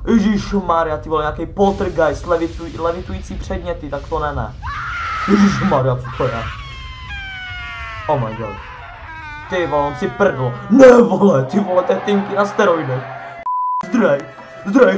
Ježišmarja, ty vole, nějaký poltergeist, levitující předměty, tak to ne. Ježišmarja, co to je? Oh my god. Ty vole, on si prdl. Ne vole, ty vole, to je Tinky na steroidech. Zdrej.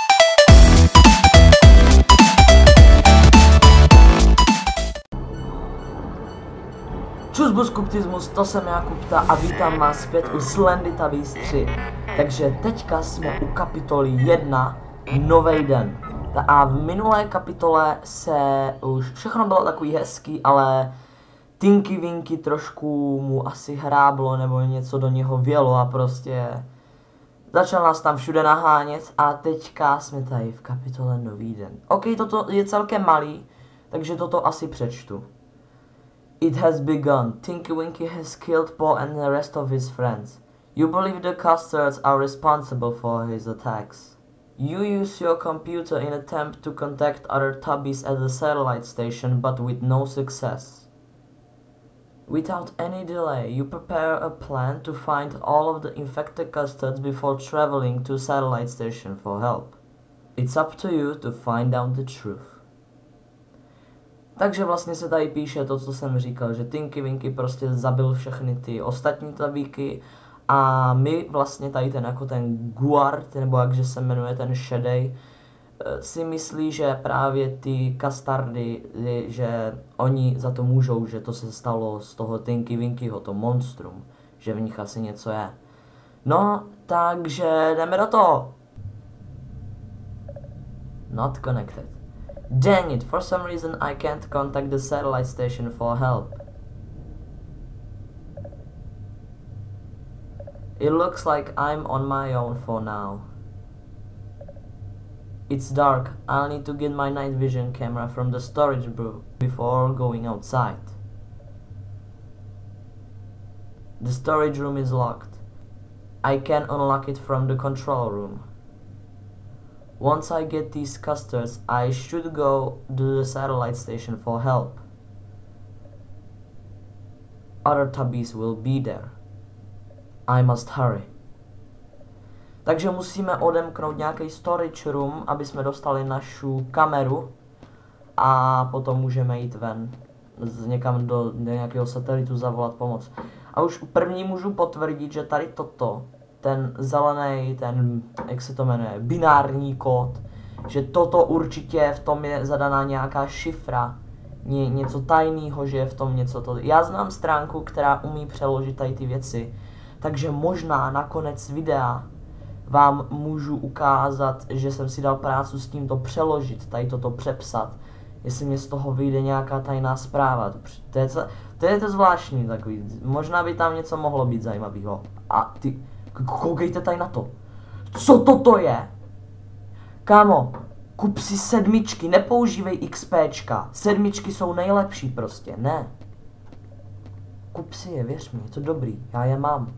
Čus buskuptismus, to jsem já Kupta a vítám vás zpět u Slendytubbies 3. Takže teďka jsme u kapitoly 1, nový den. A v minulé kapitole se už všechno bylo takový hezký, ale Tinky Winky trošku mu asi hráblo nebo něco do něho vělo a prostě začal nás tam všude nahánět a teďka jsme tady v kapitole nový den. Ok, toto je celkem malý, takže toto asi přečtu. It has begun. Tinky Winky has killed Paul and the rest of his friends. You believe the Custards are responsible for his attacks. You use your computer in attempt to contact other Tubbies at the satellite station, but with no success. Without any delay, you prepare a plan to find all of the infected Custards before traveling to satellite station for help. It's up to you to find out the truth. Takže vlastně se tady píše to, co jsem říkal, že Tinky Winky prostě zabil všechny ty ostatní tabíky a my vlastně tady ten jako ten Guard, nebo jakže se jmenuje ten šedej, si myslí, že právě ty Custardy, že oni za to můžou, že to se stalo z toho Tinky Winkyho, to monstrum, že v nich asi něco je. No, takže jdeme do toho. Not connected. Dang it, for some reason I can't contact the satellite station for help. It looks like I'm on my own for now. It's dark, I'll need to get my night vision camera from the storage room before going outside. The storage room is locked. I can unlock it from the control room. Once I get these Custards, I should go to the satellite station for help. Other Tubbies will be there. I must hurry. Takže musíme odemknout nějaký storage room, aby jsme dostali našu kameru a potom můžeme jít ven někam do nějakého satelitu zavolat pomoc. A už první můžu potvrdit, že tady toto, ten zelený, ten, jak se to jmenuje, binární kód, že toto určitě v tom je zadaná nějaká šifra, něco tajného, že je v tom něco to. Já znám stránku, která umí přeložit tady ty věci, takže možná na konec videa vám můžu ukázat, že jsem si dal práci s tím to přeložit, tady toto přepsat, jestli mě z toho vyjde nějaká tajná zpráva. To je to zvláštní takový, možná by tam něco mohlo být zajímavého. A ty, koukejte tady na to. Co toto je? Kámo, kup si 7, nepoužívej XPčka. 7 jsou nejlepší prostě, ne. Kup si je, věř mi, je to dobrý, já je mám.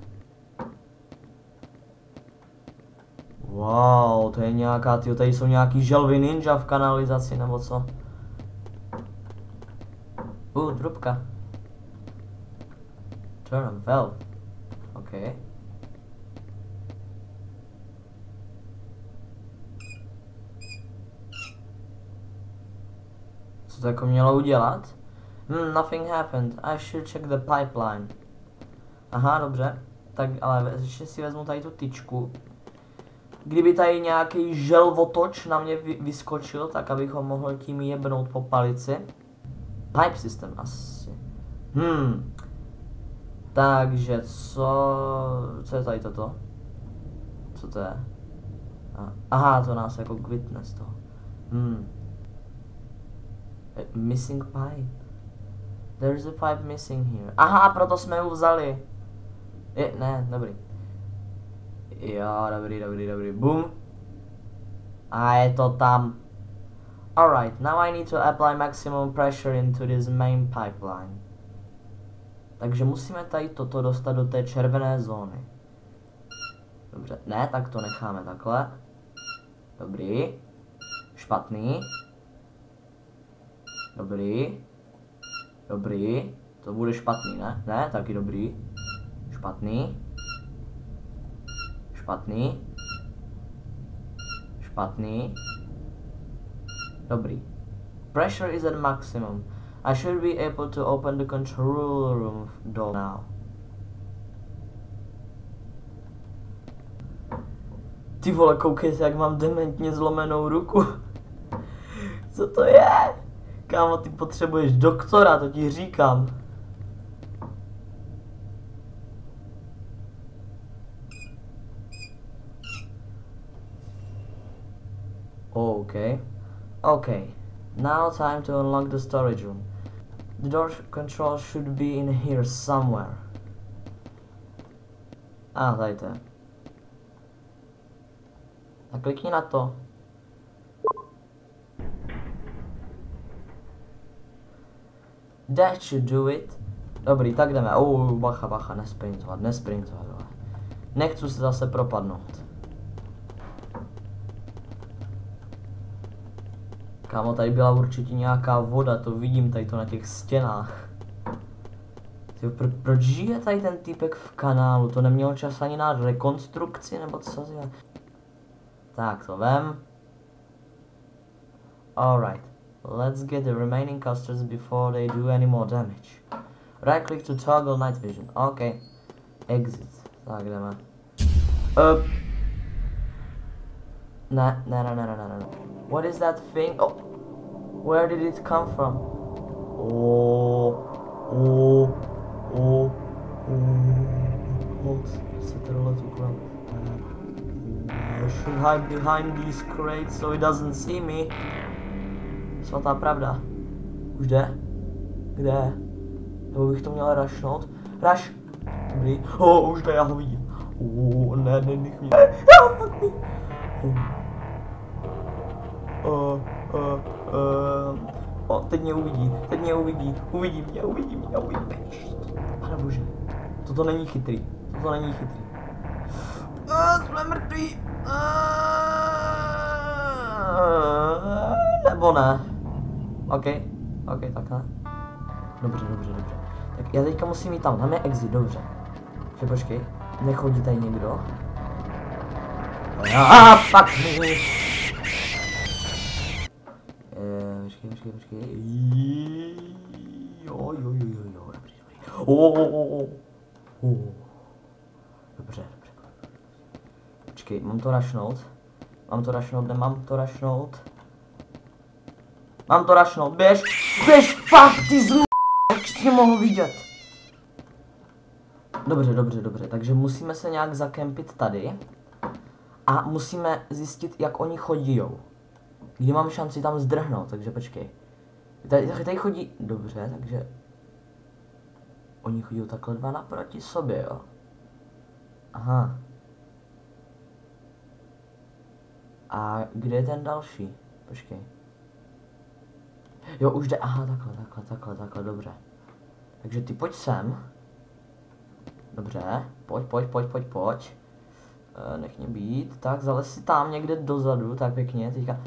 Wow, to je nějaká, tyjo, tady jsou nějaký želvy ninja v kanalizaci, nebo co? Trubka. Turn on valve. OK. Co to jako mělo udělat? Nothing happened. I should check the pipeline. Aha, dobře. Tak, ale ještě si vezmu tady tu tyčku. Kdyby tady nějaký želvotoč na mě vyskočil, tak abych ho mohl tím jebnout po palici. Pipe system asi. Takže co je tady toto? Co to je? Aha, to nás jako kvitne z toho. Missing pipe. There's a pipe missing here. Aha, proto jsme ho vzali. Ne, dobrý. Jo, dobrý. Boom. A je to tam. Alright, now I need to apply maximum pressure into this main pipeline. Takže musíme tady toto dostat do té červené zóny. Dobře, ne, tak to necháme takhle. Dobrý. Špatný. Dobrý. To bude špatný, ne? Ne, taky dobrý. Špatný. Špatný. Dobrý. Pressure is at maximum. I should be able to open the control room door now. Ty vole, koukejte, jak mám dementně zlomenou ruku. Co to je? Kámo, ty potřebuješ doktora, to ti říkám. Okay. Okay. Now time to unlock the storage room. The door control should be in here somewhere. Tady to je. A klikni na to. That should do it. Dobrý, tak jdeme. Bacha, bacha, nesprintovat. Nechci se zase propadnout. Kámo, tady byla určitě nějaká voda, to vidím tady to na těch stěnách. Proč žije tady ten týpek v kanálu? To neměl čas ani na rekonstrukci, nebo co? Tak to vem. Alright. Let's get the remaining custards before they do any more damage. Right click to toggle night vision. Okay. Exit. Tak jdeme. Ne. What is that thing? Oh. Where did it come from? Set the roller to ground. I should hide behind these crates so he doesn't see me. Svatá pravda. Už jde? Kde? Nebo bych to měl rushnout? Rush! Dobrý. Už jde, já ho vidím. Ne, nech mě. Fuck me. Teď mě uvidí. Uvidí mě. Pane bože. Toto není chytrý. Jsme mrtví. Nebo ne. OK, takhle. Dobře. Tak já teďka musím jít tam je exit, dobře. Takže počkej, nechodí tady někdo. Fuck me. Počkej. Jo, dobrý. Dobře. Počkej, mám to rushnout, nemám to rushnout. Mám to rushnout, běž, fuck, ty jak jsi mohl vidět. Dobře, takže musíme se nějak zakempit tady. A musíme zjistit, jak oni chodijou. Kdy mám šanci tam zdrhnout, takže počkej. Tady chodí, dobře, takže... Oni chodí takhle dva naproti sobě, jo. Aha. A kde je ten další? Počkej. Jo, už jde, aha, takhle, dobře. Takže ty pojď sem. Dobře, pojď. Nech mě být, tak zalez si tam někde dozadu, tak pěkně, teďka.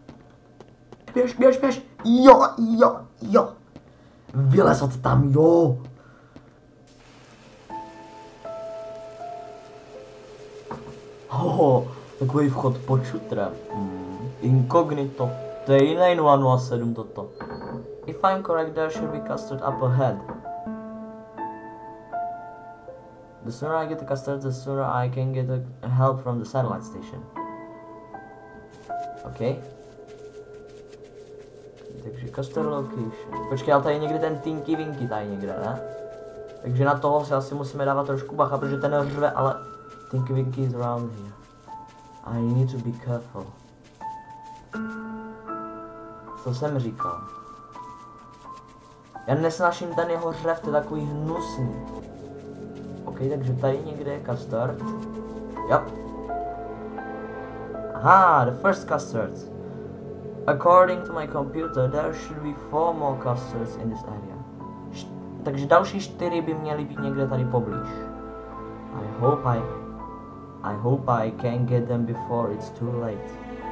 Běž, jo. Vylez od tam, jo. Takový vchod pod šutrem. Inkognito. To je jiný 007 toto. If I'm correct, there should be custard up ahead. The sooner I get the custard, the sooner I can get help from the satellite station. OK. Takže custard location. Počkej, ale tady je někde ten Tinky Winky tady někde, ne? Takže na toho si asi musíme dávat trošku bacha, protože ten řve, ale Tinky Winky is around here. I need to be careful. Co jsem říkal? Já nesnáším ten jeho řev, to je takový hnusný. OK, takže tady někde je custard. Yep. Aha, the first custard. According to my computer, there should be 4 more custards in this area. Takže další 4 by měly být někde tady poblíž. I hope I can get them before it's too late.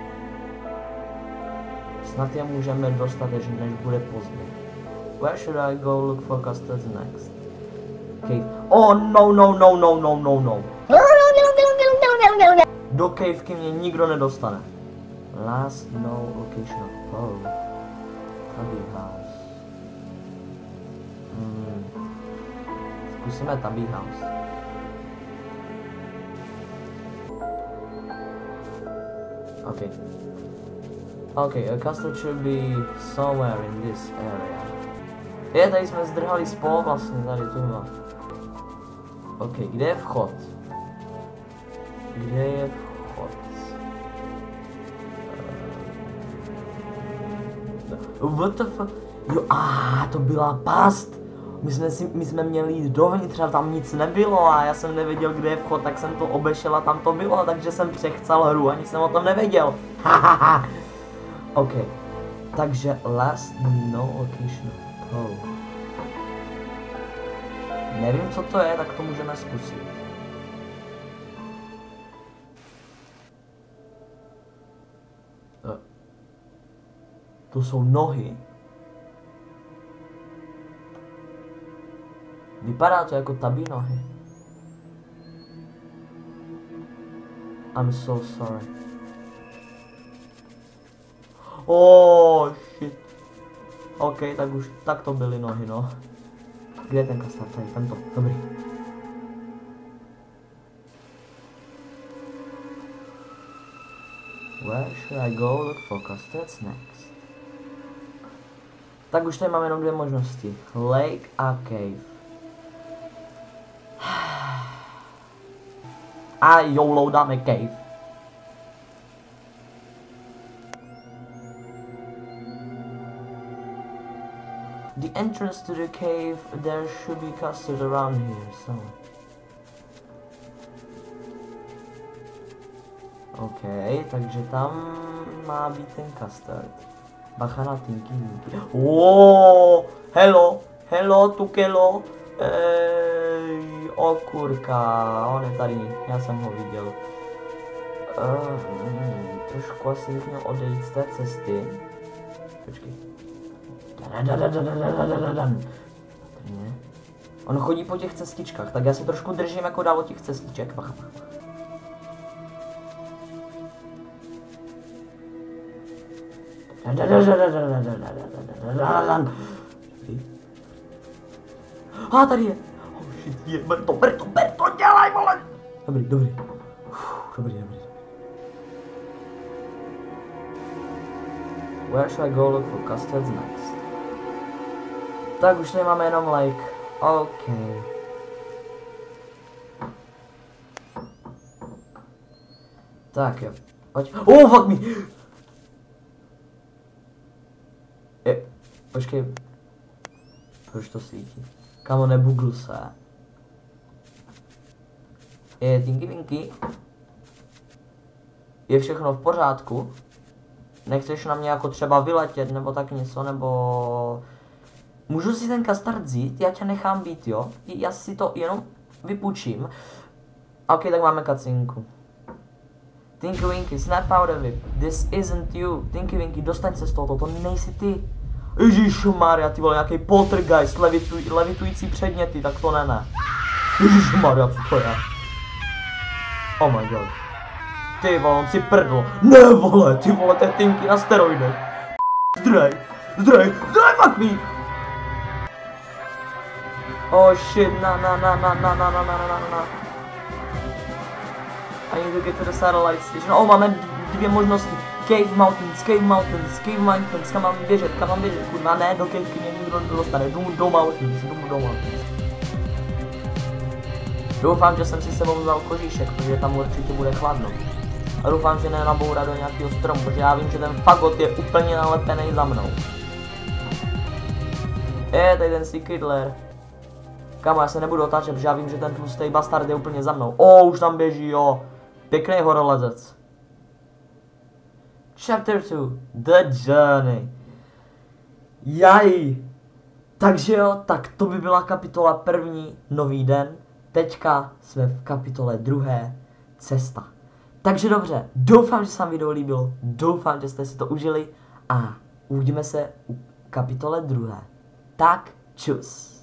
Snad je můžeme dostat, než bude pozdě. Where should I go look for custards next? Cave. Oh no. Do cavky mě nikdo nedostane. Last known location of Poe. Tubby House. Zkusíme Tubby House. Okay. Okay, a castle should be somewhere in this area. Tady jsme zdrhali spol vlastně, tady tu. Ok, kde je vchod? Kde je vchod? What the fuck? Jo, to byla past. My jsme měli jít dovnitř a tam nic nebylo a já jsem nevěděl, kde je vchod, tak jsem to obešel a tam to bylo, takže jsem přechcal hru, ani jsem o tom nevěděl. Ok, takže last no location of Poe. Nevím, co to je, tak to můžeme zkusit. To jsou nohy. Vypadá to jako Tubby nohy. I'm so sorry. Oh shit. OK, tak to byly nohy, no. Kde je ten kastard? Tady, tento, dobrý. Where should I go look for castards next? Tak už tady máme jenom dvě možnosti. Lake a cave. A YOLO dáme cave. The entrance to the cave, there should be custard around here, so. OK, takže tam má být ten custard. Bacha na Tinky Winky. Hello, tukelo. Okurka, on je tady, já jsem ho viděl. Trošku asi bych měl odejít z té cesty. Počkej. On chodí po těch cestičkách, tak já se trošku držím jako dál od těch cestiček. Bacha. Tady je. Oh shit, ber to, dělaj, vole. Dobrý. Where should I go look for custards next? Tak už tady máme jenom like. OK. Tak jo. Pojď. Fuck me! Počkej. Proč to svítí? Kamo, nebugl se. Tinky Winky. Je všechno v pořádku? Nechceš na mě jako třeba vyletět, nebo tak něco, nebo... Můžu si ten kastard vzít? Já tě nechám být, jo? Já si to jenom vypůjčím. OK, tak máme kacinku. Tinky Winky, snap out of it. This isn't you. Tinky Winky, dostaň se z toho, to nejsi ty. Ježišmarja, ty vole, nějaký poltergeist, levitující předměty, tak to ne. Ježišmarja, co to je? Oh my god. Ty vole, on si prdl. Ne vole, ty vole, to je Tinky na steroidech. Zdrej, fuck me. Oh shit, na. I need to get to the satellite station. Máme dvě možnosti. Cave Mountains, kam mám běžet, kurva, ne, do cavey mě nikdo nedostane, do Mountains. Doufám, že jsem si sebou vzal kožíšek, protože tam určitě bude chladno. A doufám, že nenabourá do nějakého stromu, protože já vím, že ten fagot je úplně nalepený za mnou. Tady ten secret lair. Kámo, já se nebudu otáčet, protože já vím, že ten tlustý bastard je úplně za mnou. Už tam běží, jo. Pěkný horolezec. Chapter 2. The Journey. Jaj. Takže jo, tak to by byla kapitola první, nový den. Teďka jsme v kapitole druhé, cesta. Takže dobře, doufám, že se vám video líbilo, doufám, že jste si to užili a uvidíme se u kapitole druhé. Tak čus.